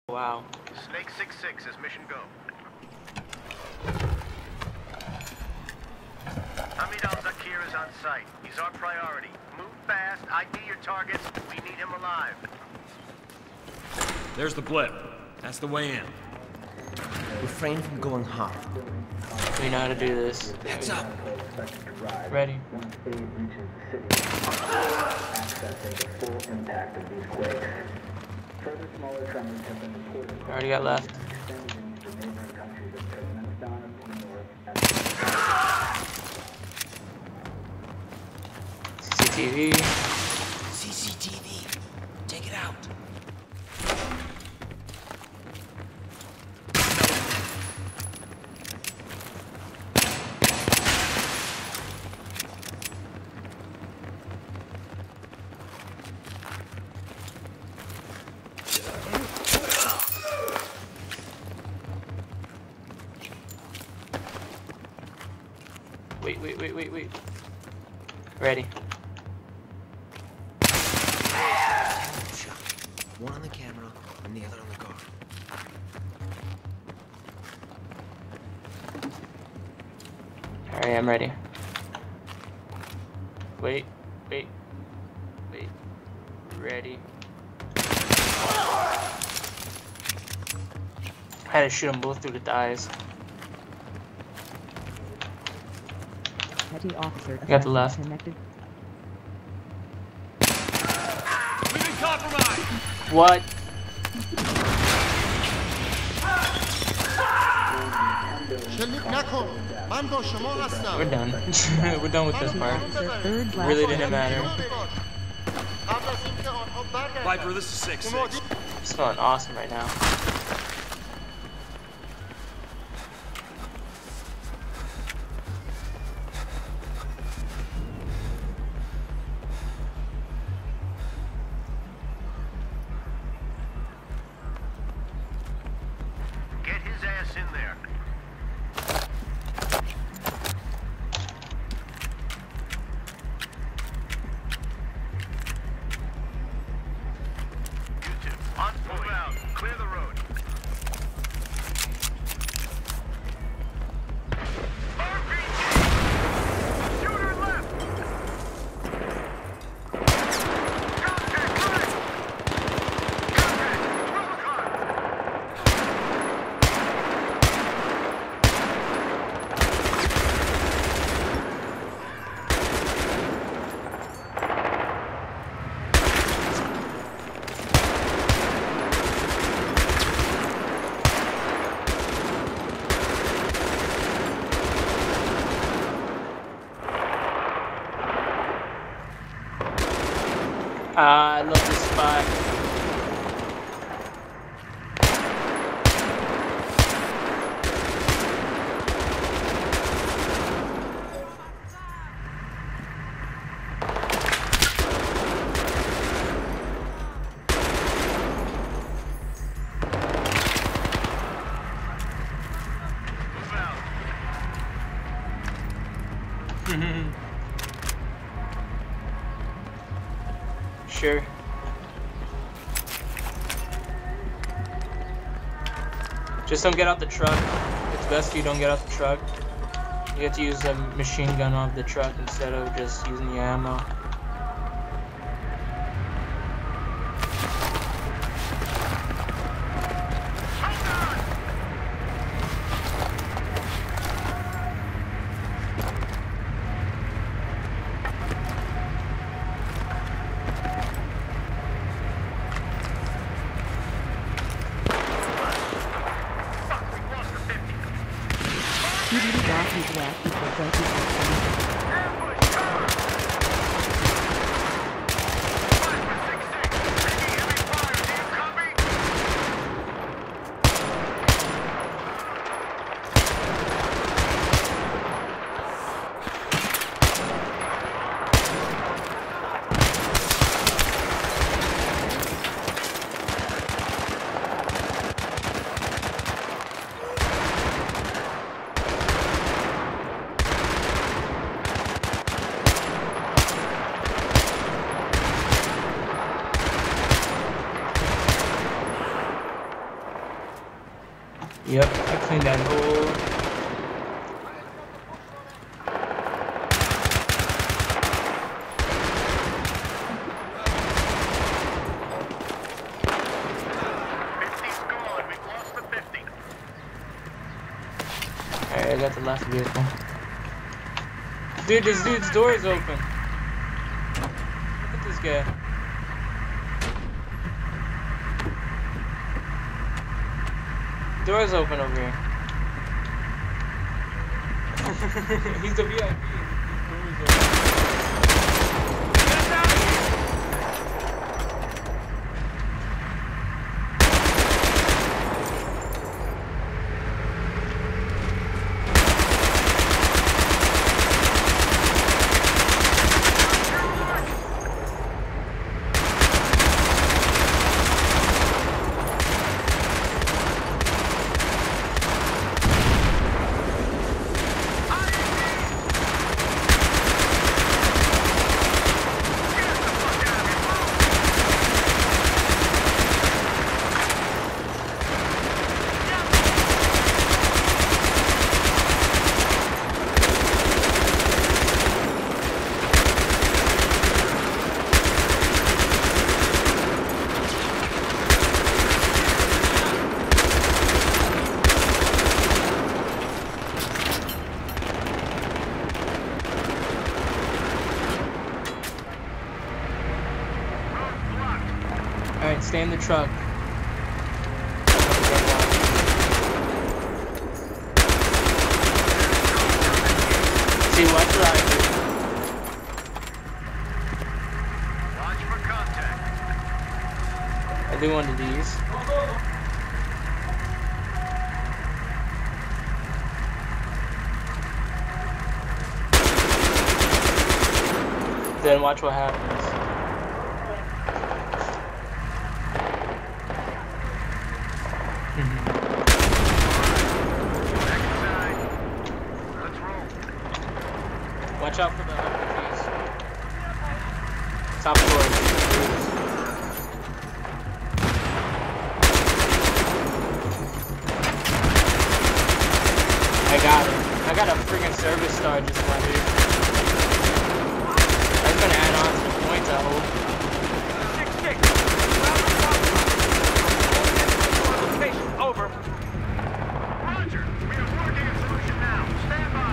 Wow. Snake 6-6 is mission go. Hamid al-Zakir is on site. He's our priority. Move fast, ID your targets. We need him alive. There's the blip. That's the way in. Refrain from going hard. We know how to do this. Heads up. Ready. Already got left. CCTV. CCTV. Take it out. Wait. Ready. Shot. One on the camera and the other on the guard. Alright, I'm ready. Wait. Ready. I had to shoot them both through the thighs. Petty officer. Got the left. Connected. We've been compromised! What? We're done. We're done with this part. Third last Really didn't matter. Viper, this is 6-6. It's feeling awesome right now. Get his ass in there. You two, on point. Move out. Clear the road. RPG! Shooter left! Contact right! Contact! 12 o'clock! I love this spot. Move out. Sure. Just don't get out the truck. It's best if you don't get out the truck. You have to use a machine gun off the truck instead of just using the ammo. Fuck, we lost the 50. PDD Rockies left before 20. Ambush, cover! 5-6-6. Taking heavy fire. Do you copy? Yep, I cleaned that whole. Alright, I got the last vehicle. Dude, this dude's door is open. Look at this guy. Door's open over here. He's the VIP. Door's open. Get us out of here! Alright, stay in the truck. See, watch your eyes. Watch for contact. I do one of these. Then watch what happens. Watch out for the trees. Top floor. I got it. I got a freaking service star just right here. That's gonna add on to the points, I hope. 6-6. Over. Roger. We are working a solution now. Stand by.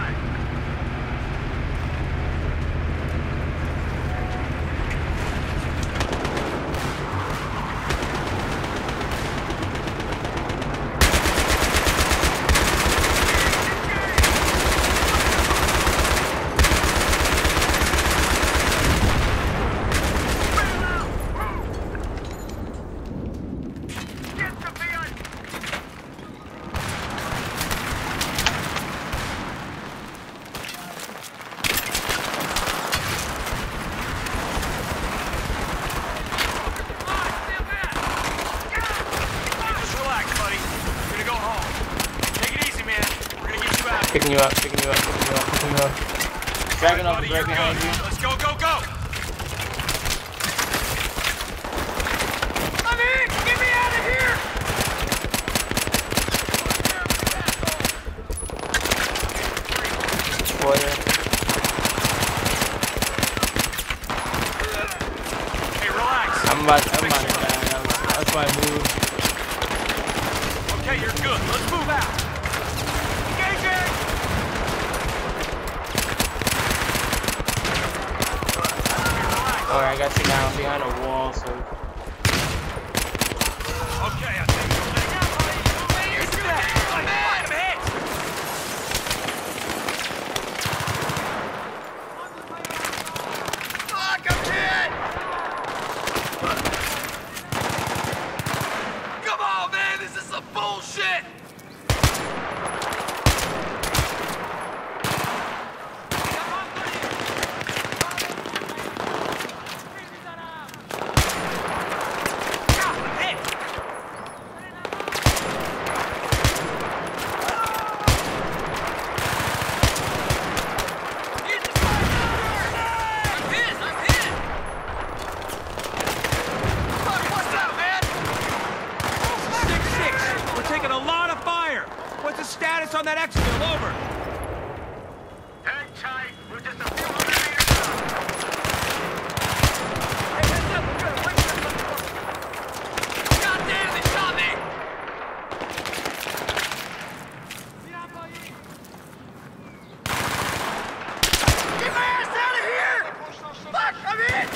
Picking you up. Dragunov is right behind you. Let's go, go, go! I'm in! Get me out of here! Spoiler. Hey, relax. I'm about to die. That's why I moved. Okay, you're good. Let's move out. Engaging! Alright, I got you now. I'm behind a wall, so. Okay, I think you're letting out, buddy. Here's that. I'm hit! Fuck, I'm hit! Come on, man, this is some bullshit! Gas on that exfil, over. Hang tight. We're just a few hundred meters out. Hey, heads up, we're gonna wait for them. God damn, they shot me! Get my ass out of here! Fuck, I'm in!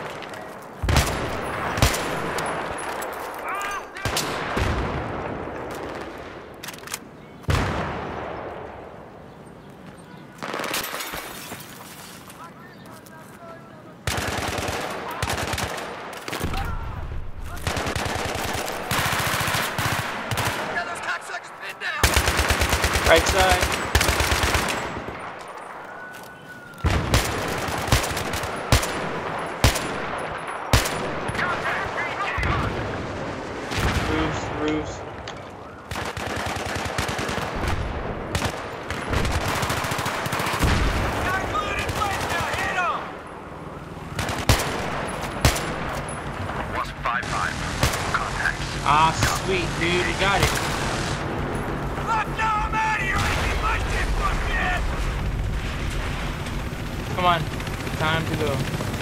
Right side. Roofs. Got food in place now, hit 'em! Plus 5-5. Contacts. Ah, sweet, dude, we got it. Fuck no, I'm out of here! I need my shit, fuck this! Come on, time to go.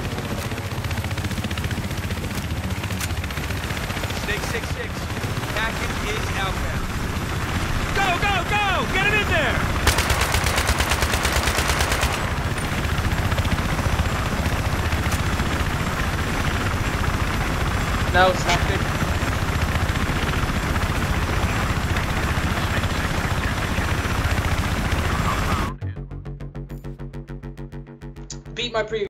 Snake 6-6. Package is outbound. Go, go, go! Get him in there! No, it's not good. Beat my previous.